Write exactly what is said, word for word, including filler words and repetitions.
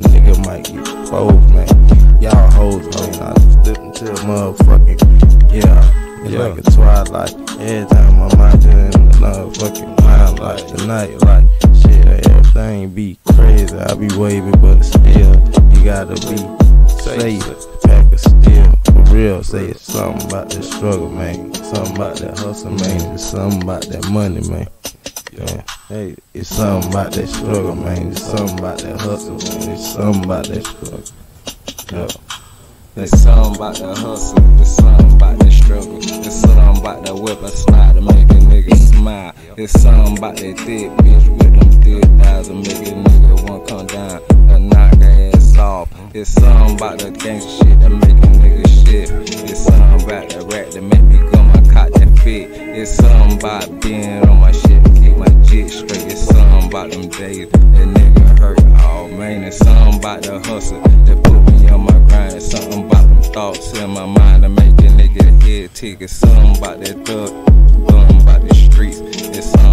nigga might get exposed, man. Y'all hoes, man. I slip into a motherfucking, yeah, it's yeah. like a twilight. Every time I'm out there in the motherfucking mind, like tonight, like shit, everything be crazy. I be waving, but still, you gotta be safe. Pack of steel, for real. Say it's something about that struggle, man. Something about that hustle, man. It's something about that money, man. Yeah. Hey, it's something about that struggle, man. It's something about that hustle, man. It's something about that struggle. Yeah. It's something about the hustle, it's something about the struggle. It's something about the whip a smile to make a nigga smile. It's something about that thick bitch with them thick thighs to make a nigga wanna come down and knock her ass off. It's something about the gangsta shit that make a nigga shit. It's something about the rap that make me go my cot that fit. It's something about being on my shit to keep my jit straight. It's something about them days that nigga hurt. Oh man, it's something about the hustle that put me on my grind. It's something about them thoughts in my mind to make a nigga head tick. It's something about that thug, something about the streets. It's something